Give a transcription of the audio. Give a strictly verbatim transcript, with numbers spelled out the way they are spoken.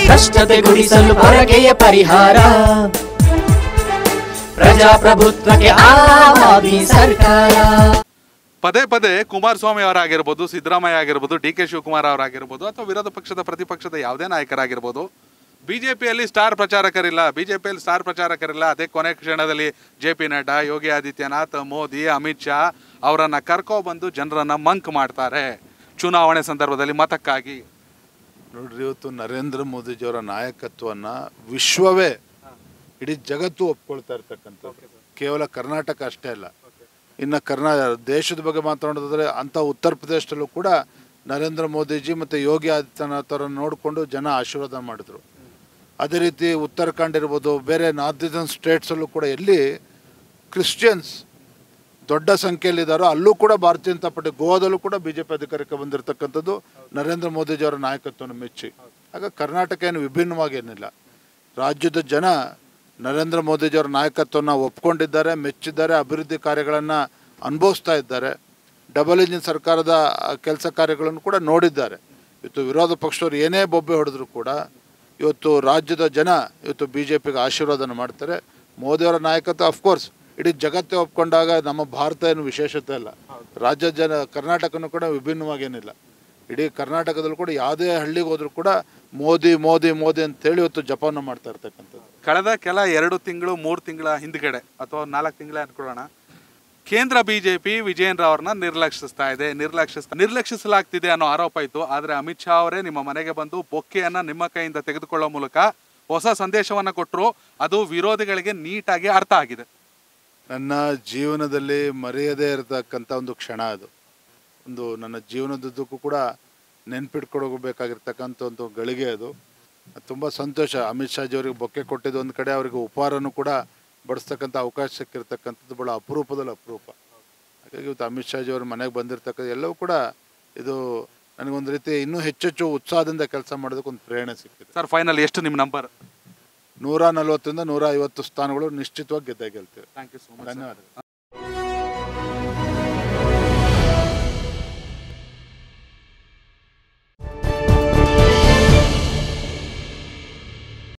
ಭ್ರಷ್ಟತೆಗೊಳಿಸಲು ಪೊರಕೆಯ ಪರಿಹಾರ ಪ್ರಜಾಪ್ರಭುತ್ವಕ್ಕೆ ಆವಾದಿ ಸರ್ಕಾರ. ಪದೇ ಪದೇ ಕುಮಾರಸ್ವಾಮಿ ಅವರಾಗಿರ್ಬೋದು, ಸಿದ್ದರಾಮಯ್ಯ ಆಗಿರ್ಬೋದು, ಡಿ ಕೆ ಶಿವಕುಮಾರ್ ಅವರಾಗಿರ್ಬೋದು ಅಥವಾ ವಿರೋಧ ಪಕ್ಷದ ಪ್ರತಿಪಕ್ಷದ ಯಾವುದೇ ನಾಯಕರಾಗಿರ್ಬೋದು, ಬಿಜೆಪಿಯಲ್ಲಿ ಸ್ಟಾರ್ ಪ್ರಚಾರಕರಿಲ್ಲ ಬಿಜೆಪಿಯಲ್ಲಿ ಸ್ಟಾರ್ ಪ್ರಚಾರಕರಿಲ್ಲ ಅದೇ ಕೊನೆ ಕ್ಷಣದಲ್ಲಿ ಜೆ ಪಿ ನಡ್ಡಾ, ಯೋಗಿ ಆದಿತ್ಯನಾಥ್, ಮೋದಿ, ಅಮಿತ್ ಶಾ ಅವರನ್ನು ಕರ್ಕೊಬಂದು ಜನರನ್ನು ಮಂಕ್ ಮಾಡ್ತಾರೆ ಚುನಾವಣೆ ಸಂದರ್ಭದಲ್ಲಿ ಮತಕ್ಕಾಗಿ. ನೋಡ್ರಿ, ಇವತ್ತು ನರೇಂದ್ರ ಮೋದಿಜಿಯವರ ನಾಯಕತ್ವವನ್ನು ವಿಶ್ವವೇ, ಇಡೀ ಜಗತ್ತು ಒಪ್ಕೊಳ್ತಾ ಇರ್ತಕ್ಕಂಥದ್ದು. ಕೇವಲ ಕರ್ನಾಟಕ ಅಷ್ಟೇ ಅಲ್ಲ, ಇನ್ನು ಕರ್ನಾ ದೇಶದ ಬಗ್ಗೆ ಮಾತನಾಡೋದಾದ್ರೆ ಅಂಥ ಉತ್ತರ ಪ್ರದೇಶದಲ್ಲೂ ಕೂಡ ನರೇಂದ್ರ ಮೋದಿಜಿ ಮತ್ತು ಯೋಗಿ ಆದಿತ್ಯನಾಥ್ ಅವರನ್ನು ನೋಡಿಕೊಂಡು ಜನ ಆಶೀರ್ವಾದ ಮಾಡಿದ್ರು. ಅದೇ ರೀತಿ ಉತ್ತರಾಖಂಡ್ ಇರ್ಬೋದು, ಬೇರೆ ನಾರ್ತ್ ಈಸ್ಟರ್ನ್ ಸ್ಟೇಟ್ಸಲ್ಲೂ ಕೂಡ ಎಲ್ಲಿ ಕ್ರಿಶ್ಚಿಯನ್ಸ್ ದೊಡ್ಡ ಸಂಖ್ಯೆಯಲ್ಲಿದ್ದಾರೋ ಅಲ್ಲೂ ಕೂಡ ಭಾರತೀಯ ಜನತಾ ಪಾರ್ಟಿ, ಗೋವಾದಲ್ಲೂ ಕೂಡ ಬಿ ಜೆ ಪಿ ಅಧಿಕಾರಕ್ಕೆ ಬಂದಿರತಕ್ಕಂಥದ್ದು ನರೇಂದ್ರ ಮೋದಿಜಿಯವರ ನಾಯಕತ್ವವನ್ನು ಮೆಚ್ಚಿ. ಆಗ ಕರ್ನಾಟಕ ಏನು ವಿಭಿನ್ನವಾಗೇನಿಲ್ಲ. ರಾಜ್ಯದ ಜನ ನರೇಂದ್ರ ಮೋದಿಜಿಯವರ ನಾಯಕತ್ವವನ್ನು ಒಪ್ಕೊಂಡಿದ್ದಾರೆ, ಮೆಚ್ಚಿದ್ದಾರೆ, ಅಭಿವೃದ್ಧಿ ಕಾರ್ಯಗಳನ್ನು ಅನುಭವಿಸ್ತಾ ಇದ್ದಾರೆ. ಡಬಲ್ ಇಂಜಿನ್ ಸರ್ಕಾರದ ಕೆಲಸ ಕಾರ್ಯಗಳನ್ನು ಕೂಡ ನೋಡಿದ್ದಾರೆ. ಇವತ್ತು ವಿರೋಧ ಪಕ್ಷದವರು ಏನೇ ಬೊಬ್ಬೆ ಹೊಡೆದ್ರು ಕೂಡ ಇವತ್ತು ರಾಜ್ಯದ ಜನ ಇವತ್ತು ಬಿ ಜೆ ಪಿಗೆ ಆಶೀರ್ವಾದನ ಮಾಡ್ತಾರೆ. ಮೋದಿಯವರ ನಾಯಕತ್ವ ಅಫ್ಕೋರ್ಸ್ ಇಡೀ ಜಗತ್ತೇ ಒಪ್ಕೊಂಡಾಗ ನಮ್ಮ ಭಾರತ ಏನು ವಿಶೇಷತೆ ಅಲ್ಲ. ರಾಜ್ಯ ಜನ ಕರ್ನಾಟಕನೂ ಕೂಡ ವಿಭಿನ್ನವಾಗೇನಿಲ್ಲ. ಇಡೀ ಕರ್ನಾಟಕದಲ್ಲೂ ಕೂಡ ಯಾವುದೇ ಹಳ್ಳಿಗೆ ಹೋದರೂ ಕೂಡ ಮೋದಿ ಮೋದಿ ಮೋದಿ ಅಂತೇಳಿ ಇವತ್ತು ಜಪವನ್ನು ಮಾಡ್ತಾ ಇರ್ತಕ್ಕಂಥದ್ದು. ಕಳೆದ ಕೆಲ ಎರಡು ತಿಂಗಳು ಮೂರು ತಿಂಗಳ ಹಿಂದ್ಗಡೆ ಅಥವಾ ನಾಲ್ಕು ತಿಂಗಳೇ ಅನ್ಕೊಳ್ಳೋಣ, ಕೇಂದ್ರ ಬಿಜೆಪಿ ವಿಜಯೇಂದ್ರ ಅವ್ರನ್ನ ನಿರ್ಲಕ್ಷಿಸ್ತಾ ಇದೆ ನಿರ್ಲಕ್ಷಿಸ್ ನಿರ್ಲಕ್ಷಿಸಲಾಗ್ತಿದೆ ಅನ್ನೋ ಆರೋಪ ಇತ್ತು. ಆದರೆ ಅಮಿತ್ ಶಾ ಅವರೇ ನಿಮ್ಮ ಮನೆಗೆ ಬಂದು ಬೊಕ್ಕೆಯನ್ನು ನಿಮ್ಮ ಕೈಯಿಂದ ತೆಗೆದುಕೊಳ್ಳೋ ಮೂಲಕ ಹೊಸ ಸಂದೇಶವನ್ನು ಕೊಟ್ಟರು. ಅದು ವಿರೋಧಿಗಳಿಗೆ ನೀಟಾಗಿ ಅರ್ಥ ಆಗಿದೆ. ನನ್ನ ಜೀವನದಲ್ಲಿ ಮರೆಯದೇ ಇರತಕ್ಕಂಥ ಒಂದು ಕ್ಷಣ ಅದು. ಒಂದು ನನ್ನ ಜೀವನದುದ್ದಕ್ಕೂ ಕೂಡ ನೆನ್ಪಿಟ್ಕೊಡಬೇಕಾಗಿರ್ತಕ್ಕಂಥ ಒಂದು ಗಳಿಗೆ ಅದು. ತುಂಬ ಸಂತೋಷ. ಅಮಿತ್ ಶಾಜಿ ಅವರಿಗೆ ಬೊಕ್ಕೆ ಕೊಟ್ಟಿದ್ದು ಒಂದು ಕಡೆ, ಅವರಿಗೆ ಉಪಹಾರನೂ ಕೂಡ ಬಡಿಸ್ತಕ್ಕಂಥ ಅವಕಾಶ ಸಿಕ್ಕಿರ್ತಕ್ಕಂಥದ್ದು ಭಾಳ ಅಪರೂಪದಲ್ಲಿ ಅಪರೂಪ. ಹಾಗಾಗಿ ಇವತ್ತು ಅಮಿತ್ ಶಾಜಿ ಅವ್ರ ಮನೆಗೆ ಬಂದಿರತಕ್ಕಂಥ ಎಲ್ಲವೂ ಕೂಡ ಇದು ನನಗೊಂದು ರೀತಿ ಇನ್ನೂ ಹೆಚ್ಚೆಚ್ಚು ಉತ್ಸಾಹದಿಂದ ಕೆಲಸ ಮಾಡೋದಕ್ಕೆ ಒಂದು ಪ್ರೇರಣೆ ಸಿಕ್ಕಿದೆ. ಸರ್, ಫೈನಲ್ ಎಷ್ಟು ನಿಮ್ಮ ನಂಬರ್? ನೂರ ನಲ್ವತ್ತರಿಂದ ನೂರ ಐವತ್ತು ಸ್ಥಾನಗಳು ನಿಶ್ಚಿತವಾಗಿ ಗೆದ್ದೇ ಗೆಲ್ತೇವೆ. Thank you so much. ಧನ್ಯವಾದ.